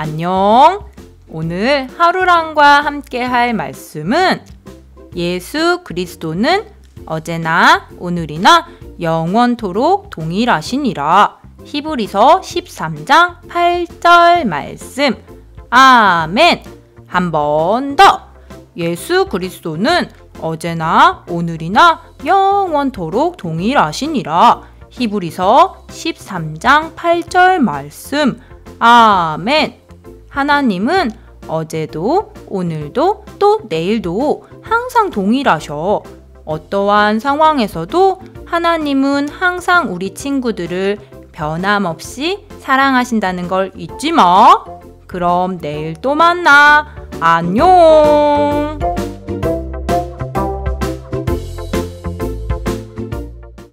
안녕. 오늘 하루랑과 함께 할 말씀은 예수 그리스도는 어제나 오늘이나 영원토록 동일하시니라. 히브리서 13장 8절 말씀. 아멘. 한 번 더. 예수 그리스도는 어제나 오늘이나 영원토록 동일하시니라. 히브리서 13장 8절 말씀. 아멘. 하나님은 어제도 오늘도 또 내일도 항상 동일하셔. 어떠한 상황에서도 하나님은 항상 우리 친구들을 변함없이 사랑하신다는 걸 잊지 마. 그럼 내일 또 만나. 안녕.